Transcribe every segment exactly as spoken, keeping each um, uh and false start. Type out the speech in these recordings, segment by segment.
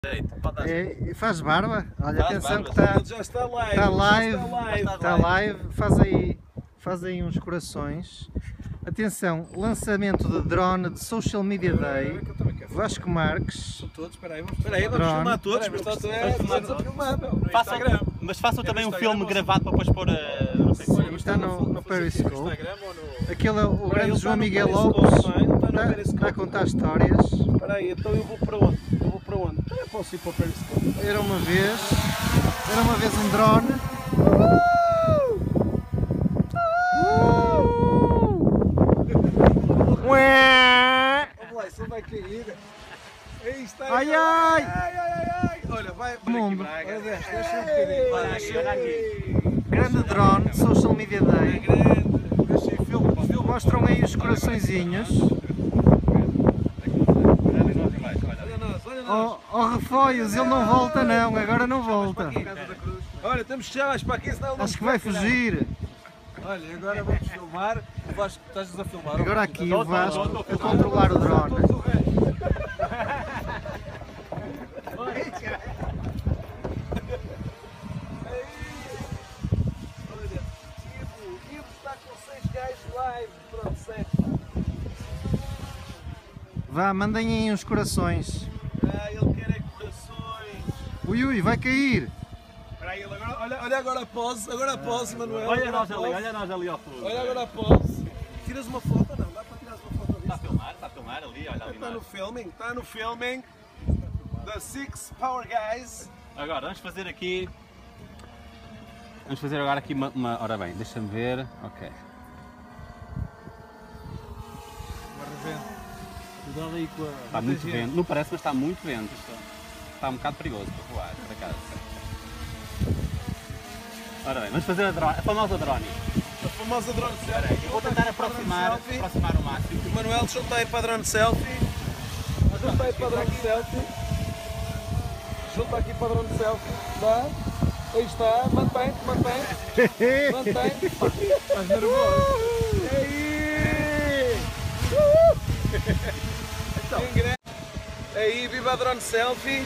É, faz barba, olha, Faz atenção barba. que está, Já está live, está já live, está live. está live, faz aí, faz aí uns corações. Atenção, lançamento de drone de Social Media Day, Vasco Marques. São todos, espera aí, vamos, espera aí, vamos filmar todos, mas está é, a filmar, meu, no Façam, Instagram. mas façam É também no um Instagram filme ou gravado para depois pôr a... não sei se... Sim, está no, no Periscope. Instagram ou no... Aquele é o Ele grande está João no Miguel Periscope, Lopes, não é? Ele está no está, Periscope. está a contar histórias. Espera aí, então eu vou para onde? Eu vou para onde? Então eu posso ir para o Periscope. Era uma vez, era uma vez um drone. Ué! Vamos lá, isso vai cair. Aí está. Ai, ai! Ai, ai, ai. Olha, vai. Mundo. Olha, deixa, deixa um bocadinho. Olha aqui, olha aqui. Grande drone, Social Media Day. Grande. Deixa aí, filma, filma. Mostram aí os coraçõezinhos. Olha nós, olha nós. Oh, oh Refoios, ele não volta não, agora não volta. Olha, temos que chegar mais para aqui, senão ele não Acho que vai fugir. Olha, agora vamos filmar. O Vasco, estás a filmar? Agora aqui o Vasco a controlar o drone. Olha, Ivo, Ivo está com seis gajos live. Pronto, sete. Vá, mandem aí uns corações. Ah, ele quer é corações. Ui, ui, vai cair. Espera aí, ele agora, olha, olha agora a pose, agora a pose, Manuel. Olha agora a nós ali, pose. olha nós ali ao fundo. Olha agora a pose. Tiras uma foto ou não? Dá para tirar uma foto Está a disso? filmar, está a filmar ali, olha ali Está no nós. filming, está no filming. The Six Power Guys. Agora, vamos fazer aqui... Vamos fazer agora aqui uma... uma... Ora bem, deixa-me ver... Ok. Cuidado aí com a... Está muito vento, não parece, mas está muito vento. Está um bocado perigoso para voar, por acaso. Ora bem, vamos fazer a, drone, a famosa drone. A famosa drone Espera aí, selfie. eu vou tentar aproximar, aproximar o máximo. O Manuel junta aí para a drone selfie. Junta aí para a drone selfie. Junta aqui para a drone selfie. Dá. Aí está. Mantém, mantém. Mantém. Estás nervoso. Aí. Então. Aí, viva a drone selfie.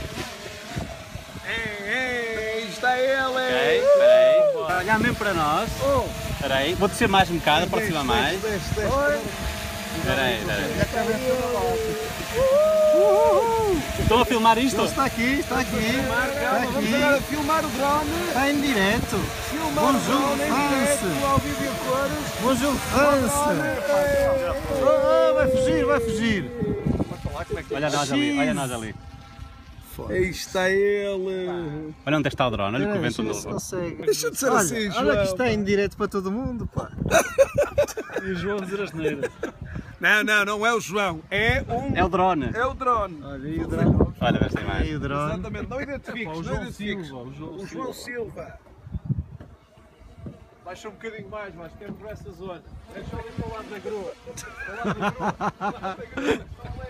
Aí está ele. Ok, espera aí. Olhar mesmo para nós. Oh. Espera aí, vou descer mais um bocado, aproxima mais. Oi. Espera aí, espera aí. Estão a filmar isto? Ele está aqui, está aqui, está Vamos agora aqui. filmar o drone. Está em direto. Filmar Bom o drone em jogo, direto, França. ao vivo e a cores. Bom jogo, França. Oh, oh, vai fugir, vai fugir. Olha nós ali, olha nós ali. Aí está ele. Olha onde está o drone, olha que o Deixa vento eu ver se novo. consegue. Deixa de ser Olha, assim, João. olha que está em direto para todo mundo, pá. E o João dizer as neiras. Não, não, não é o João. É um. É o drone. É o drone. Olha aí o drone. Olha, esta Aí imagem. o drone. Exatamente. Não identifiques, Pá, o não João identifiques. Silva, o João O João Silva. Baixa um bocadinho mais, mais tempo por essa zona. Deixa ali para o lado da grua. Para o lado da grua. Para o lado da grua.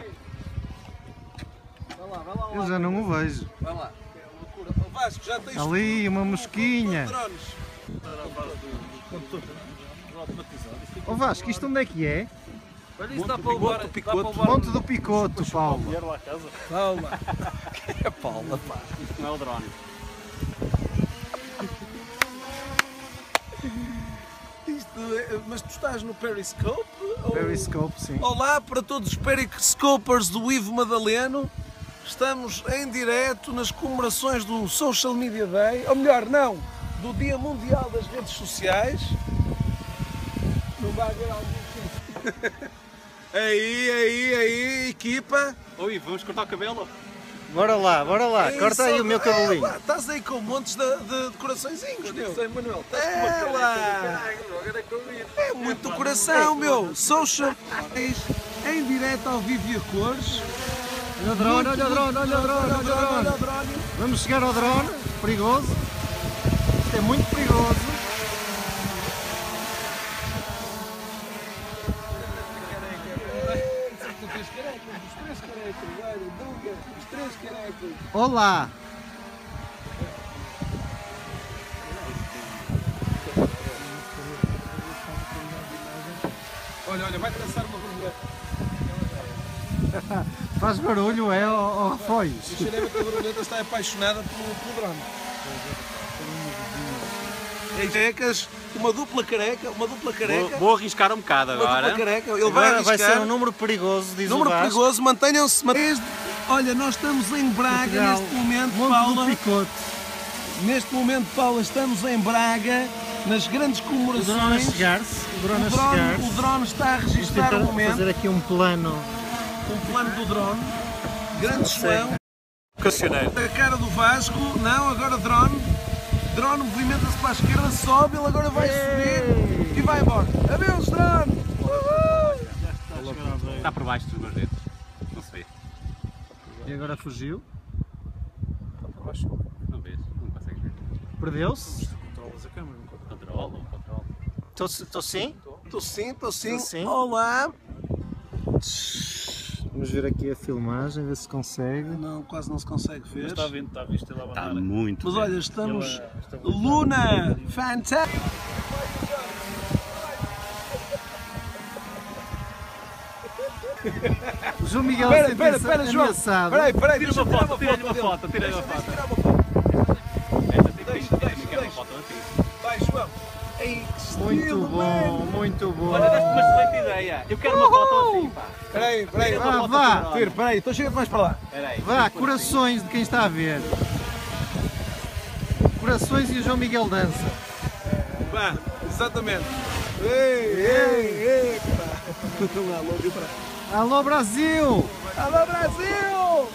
Vai lá, vai lá. Eu já não o vejo. Vai lá. É loucura. O Vasco, já tens Ali, uma mosquinha. drones. Ó Vasco, isto onde é que é? Olha, isso dá para levar. do Picoto. Monte do Picoto, Paulo. Vieram à casa. Paula. É Paula, pá. Isto não é o drone. Isto é- mas tu estás no Periscope? Ou... Periscope, sim. Olá para todos os Periscopers do Ivo Madaleno. Estamos em direto nas comemorações do Social Media Day. Ou melhor, não, do Dia Mundial das Redes Sociais. Não vai haver algum... Aí, aí, aí, equipa. Oi, vamos cortar o cabelo? Bora lá, bora lá. É Corta aí isso, o meu é, cabelinho. pá, estás aí com montes de, de, de coraçõezinhos, meu. Sei, Manuel. É lá. É muito coração, meu. Social em direto ao vivo e a cores. Olha o drone, olha o drone, olha o drone, olha o drone. Vamos chegar ao drone, perigoso. Isto é muito perigoso. Os três carecas. Olá. Olha, olha, vai traçar uma borboleta. Faz barulho, é, ou refóis? O Xereba da Borboleta está apaixonada pelo, pelo drone. Em carecas, uma dupla careca, uma dupla careca. Vou, vou arriscar um bocado Uma agora. dupla careca. Ele vai Agora arriscar. vai ser um número perigoso, diz Número o Vasco. perigoso, mantenham-se. Desde... Olha, nós estamos em Braga Portugal, neste momento, Monte Paula. do Picote. Neste momento, Paula, estamos em Braga, nas grandes O drone a comemorações. chegar-se. O drone O a drone, chegar-se. o drone está a Vamos registrar tentar o momento. fazer aqui um plano. Um plano do drone. Grande chão. Vocacioneiro. A cara do Vasco. Não, agora drone. Drone movimenta-se para a esquerda, sobe, ele agora vai subir e vai embora. Adeus, drone! Uhul! Está por baixo dos meus dedos. Não se vê. E agora fugiu. Não vês? Não consegues ver. Perdeu-se. Controlas a câmera, não controlas. Controlo, controlo. Estou sim? Estou sim, estou sim. Tô sim. Olá! Vamos ver aqui a filmagem, ver se consegue. Não, quase não se consegue ver. Está vindo, está visto ele a Está abanar. muito. Mas bem. olha, estamos. Ele, esta- Luna! Fantástico! O João Miguel Espera, sentiu-se espera, espera, João! ameaçado. Espera aí, espera aí, Tira deixa uma eu tirar foto, tira uma dele. foto, tira uma Deixa- deixa foto. tirar uma foto. Esta tem que Deixa, ter, deixa, quero uma deixa. foto assim. Vai, João! Ei, que Muito estilo, bom, mano. muito bom. Olha, deste uma excelente ideia. Eu quero uma foto assim, pá. Espera aí, espera aí. Tira uma Ah, foto vá. assim. Tira, espera aí, então chega mais para lá. Espera aí. Vá, vamos pôr corações de quem está a ver. Corações e o João Miguel dança. Vá, exatamente. Ei, ei, ei, pá. Alô, viu para. Alô Brasil! Alô, Brasil!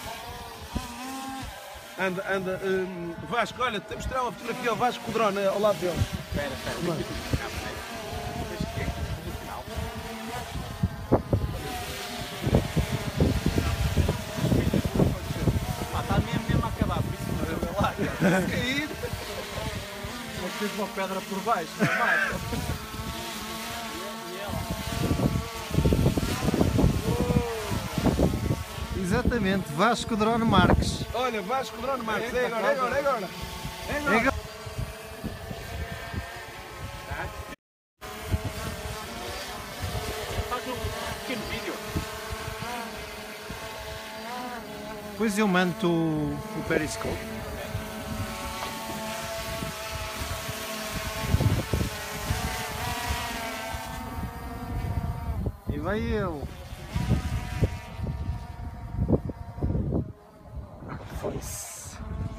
Anda, anda. hum, Vasco, olha, temos de tirar uma fotografia ao Vasco com o drone ao lado dele. assim. Espera, espera. Tem que ficar, peraí. Deixa que é no final. Pá, está mesmo, mesmo a acabar, por isso não deu lá. Cair. Mas tens uma pedra por baixo, não é mais? Exatamente, Vasco Drone Marques. Olha, Vasco, drone Marcos. É agora, é agora, é agora. É É agora. gra- Faz um pequeno vídeo. Depois eu mando o, o Periscope. E vai ele. Foi-se.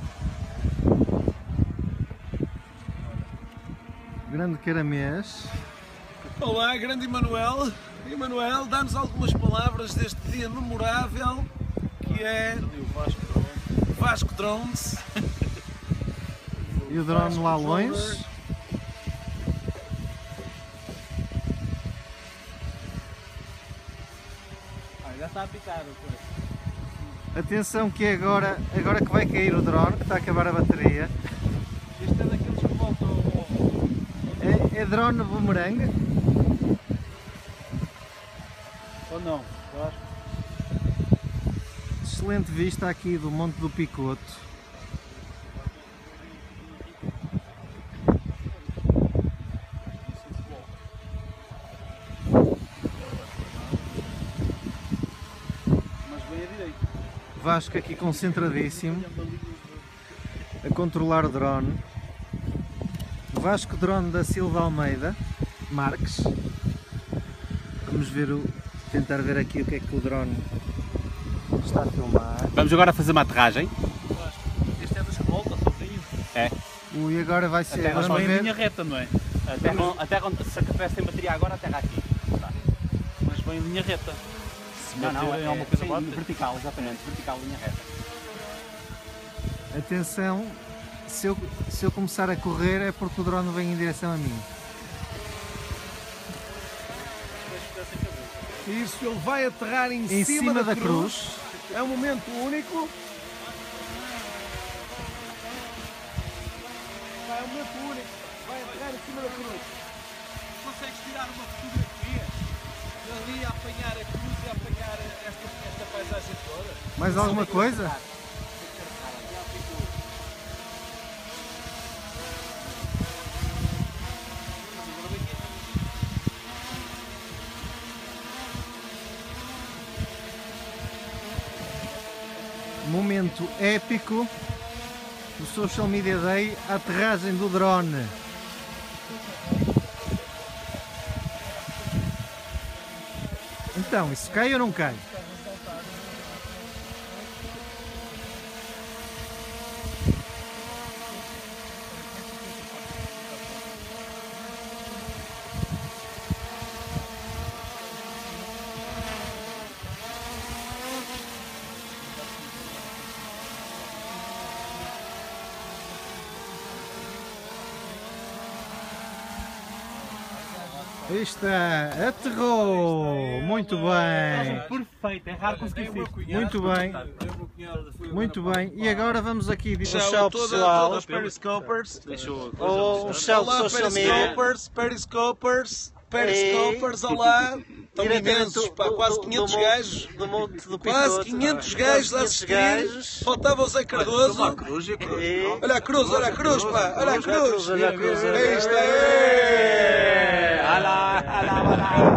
Grande caramês. Olá, grande Emanuel. Emanuel, dá-nos algumas palavras deste dia memorável que é O Vasco Drone. Vasco Drones. E o drone lá longe. Ah, já está a picar o coisa. Atenção que é agora, agora que vai cair o drone, que está a acabar a bateria. Este é daqueles que voltam ao... É, é drone boomerang. Ou não? Eu acho. Excelente vista aqui do Monte do Picoto. Mas bem a direito. Vasco aqui concentradíssimo a controlar o drone. Vasco Drone da Silva Almeida Marques. Vamos ver o, tentar ver aqui o que é que o drone está a filmar. Vamos agora fazer uma aterragem. Este é dos que volta sozinho. É. O, e agora vai ser. Até Mas Vamos bem em ver. linha reta, não é? A terra, a terra onde se tivesse sem bateria agora, a terra aqui. Tá. Mas bem em linha reta. Se Não, não, bater em é, alguma coisa sim, bate. vertical, exatamente, vertical, linha reta. Atenção, se eu, se eu começar a correr é porque o drone vem em direção a mim. Isso, ele vai aterrar em, Em cima da cruz. É um momento único. Vai, é um momento único. Vai aterrar em cima da cruz. Consegues tirar uma fotografia dali a apanhar a cruz e a apanhar esta, esta paisagem toda? Mais alguma coisa? momento épico do Social Media Day, a aterragem do drone. Então, isso cai ou não cai? Aí está, aterrou! Muito bem! Perfeito, é raro conseguir isto. Muito bem, muito bem. E agora vamos aqui dizer Tchau, pessoal. todos os periscopers. Oh, um tchau Olá, social media. periscopers, periscopers, periscopers, olá. Estão imensos, pá, quase quinhentos gajos. Do monte do Quase quinhentos gajos a assistir. Faltava o Zé Cardoso. Olha a cruz, olha a cruz, pá, olha a cruz. Olha a cruz, olha a cruz. Aí está. Alá, alá, alá.